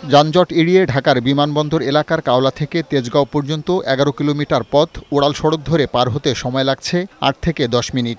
যানজট এড়িয়ে ঢাকার বিমানবন্দর এলাকার কাওলা থেকে তেজগাঁও পর্যন্ত ১১ কিলোমিটার পথ উড়াল সড়ক ধরে পার হতে সময় লাগছে ৮ থেকে ১০ মিনিট।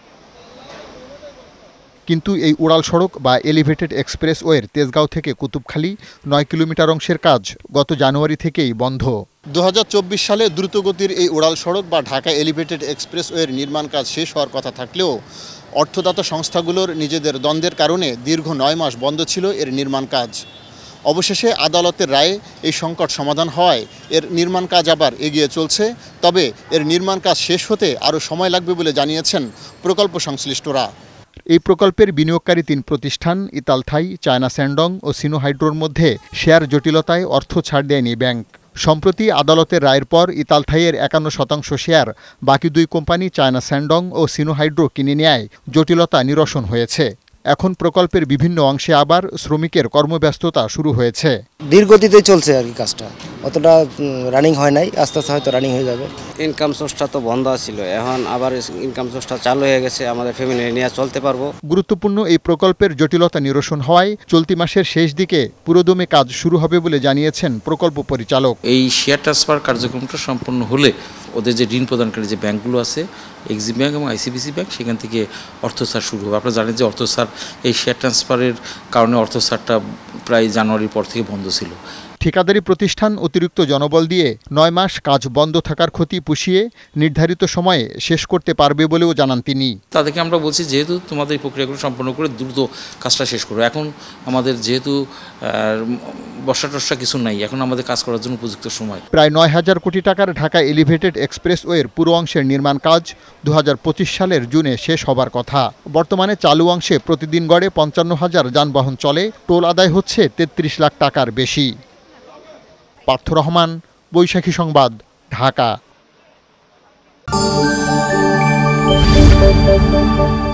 কিন্তু এই উড়াল সড়ক বা এলিভেটেড এক্সপ্রেসওয়ের তেজগাঁও থেকে কুতুবখালী ৯ কিলোমিটার অংশের কাজ গত জানুয়ারি থেকেই বন্ধ। ২০২৪ সালে দ্রুতগতির এই উড়াল সড়ক বা ঢাকা এলিভেটেড এক্সপ্রেসওয়ের নির্মাণ কাজ শেষ হওয়ার কথা থাকলেও অর্থদাতা সংস্থাগুলোর নিজেদের দ্বন্দ্বের কারণে দীর্ঘ ৯ মাস বন্ধ ছিল এর নির্মাণ কাজ। অবশেষে আদালতের রায়ে এই সংকট সমাধান হওয়ায় এর নির্মাণ কাজ আবার এগিয়ে চলছে। তবে এর নির্মাণ কাজ শেষ হতে আরও সময় লাগবে বলে জানিয়েছেন প্রকল্প সংশ্লিষ্টরা। এই প্রকল্পের বিনিয়োগকারী ৩ প্রতিষ্ঠান ইতালথাই, চায়না স্যান্ডং ও সিনোহাইড্রোর মধ্যে শেয়ার জটিলতায় অর্থ ছাড় দেয়নি ব্যাংক। সম্প্রতি আদালতের রায়ের পর ইতালথাইয়ের ৫১% শেয়ার বাকি ২ কোম্পানি চায়না স্যান্ডং ও সিনোহাইড্রো কিনে নেয় জটিলতা নিরসন হয়েছে। এখন প্রকল্পের বিভিন্ন অংশে আবার শ্রমিকের কর্মব্যস্ততা শুরু হয়েছে। ধীরগতিতে চলছে আর কি কাজটা, অতটা রানিং হয় নাই, আস্তে আস্তে হয়তো রানিং হয়ে যাবে। ইনকাম সোর্সটা তো বন্ধ ছিল, এখন আবার ইনকাম সোর্সটা চালু হয়ে গেছে, আমাদের ফ্যামিলি নিয়ে চলতে পারবো। গুরুত্বপূর্ণ এই প্রকল্পের জটিলতা নিরসন হওয়ায় চলতি মাসের শেষ দিকে পুরোদমে কাজ শুরু হবে বলে জানিয়েছেন প্রকল্প পরিচালক। এই শেয়ার ট্রান্সফার কার্যক্রমটা সম্পন্ন হলে ওদের যে ঋণ প্রদানকারী যে ব্যাংকগুলো আছে, এক্সিম ব্যাংক এবং আইসিবিসি ব্যাংক, সেখান থেকে অর্থসার শুরু হবে। আপনারা জানেন যে অর্থসার এই শেয়ার ট্রান্সফারের কারণে অর্থসারটা প্রায় জানুয়ারির পর থেকে বন্ধ ছিল। ঠিকাদারি প্রতিষ্ঠান অতিরিক্ত জনবল দিয়ে ৯ মাস কাজ বন্ধ থাকার ক্ষতি পুষিয়ে নির্ধারিত সময়ে শেষ করতে পারবে বলেও জানান তিনি। তাদেরকে আমরা বলছি, যেহেতু তোমাদের এই প্রক্রিয়াগুলো সম্পন্ন করে দ্রুত কাজটা শেষ করো। এখন আমাদের যেহেতু বর্ষা টর্ষা কিছু নাই, এখন আমাদের কাজ করার জন্য উপযুক্ত সময়। প্রায় ৯,০০০ কোটি টাকার ঢাকা এলিভেটেড এক্সপ্রেসওয়ের পুরো অংশের নির্মাণ কাজ ২০২৫ সালের জুনে শেষ হবার কথা। বর্তমানে চালু অংশে প্রতিদিন গড়ে ৫৫,০০০ যানবাহন চলে, টোল আদায় হচ্ছে ৩৩ লাখ টাকার বেশি। পার্থ রহমান, বৈশাখী সংবাদ, ঢাকা।